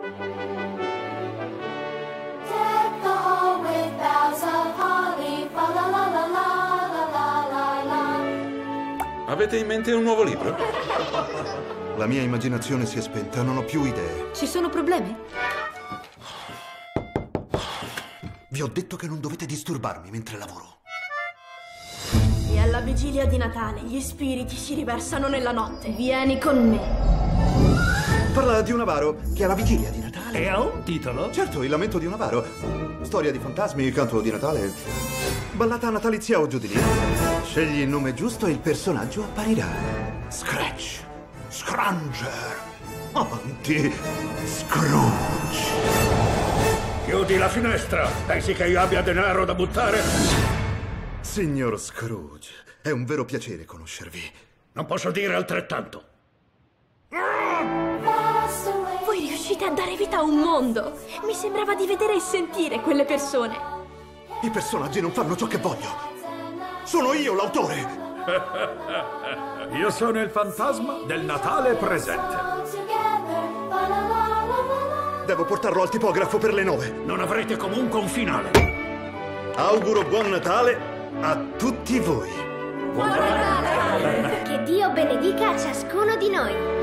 Deck the hall with boughs of holly, fa la la la la la la la la. Avete in mente un nuovo libro? La mia immaginazione si è spenta, non ho più idee. Ci sono problemi? Vi ho detto che non dovete disturbarmi mentre lavoro. E alla vigilia di Natale gli spiriti si riversano nella notte. Vieni con me. Parla di un avaro che ha la vigilia di Natale. E ha un titolo? Certo, il lamento di un avaro. Storia di fantasmi, canto di Natale. Ballata natalizia o giù di lì. Scegli il nome giusto e il personaggio apparirà. Scratch. Scranger. Avanti. Scrooge. Chiudi la finestra! Pensi che io abbia denaro da buttare? Signor Scrooge, è un vero piacere conoscervi. Non posso dire altrettanto. Fast away. Voi riuscite a dare vita a un mondo. Mi sembrava di vedere e sentire quelle persone. I personaggi non fanno ciò che voglio. Sono io l'autore. Io sono il fantasma del Natale presente. All together, fa la la la la la. Devo portarlo al tipografo per le 9. Non avrete comunque un finale. Auguro buon Natale a tutti voi. Che Dio benedica ciascuno di noi.